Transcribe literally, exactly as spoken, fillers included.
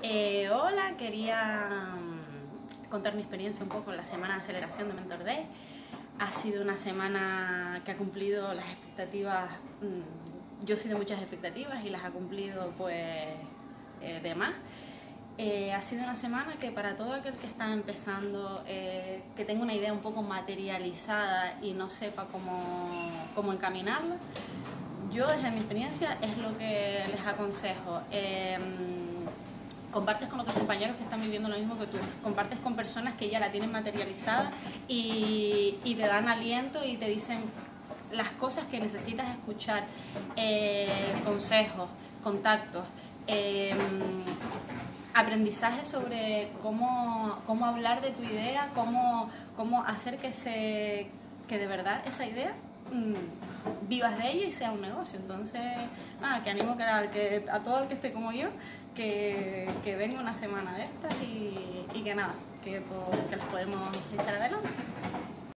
Eh, hola, quería mm, contar mi experiencia un poco en la semana de aceleración de Mentor Day. Ha sido una semana que ha cumplido las expectativas. mm, Yo soy de muchas expectativas y las ha cumplido pues eh, de más. Eh, ha sido una semana que para todo aquel que está empezando, eh, que tenga una idea un poco materializada y no sepa cómo, cómo encaminarla, yo desde mi experiencia es lo que les aconsejo. Eh, compartes con otros compañeros que están viviendo lo mismo que tú, compartes con personas que ya la tienen materializada y, y te dan aliento y te dicen las cosas que necesitas escuchar, eh, consejos, contactos, eh, aprendizaje sobre cómo, cómo hablar de tu idea, cómo, cómo hacer que, se, que de verdad esa idea mmm, vivas de ella y sea un negocio. Entonces, nada, que animo que, que a todo el que esté como yo, que, que venga una semana de estas y, y que nada, que, que las podemos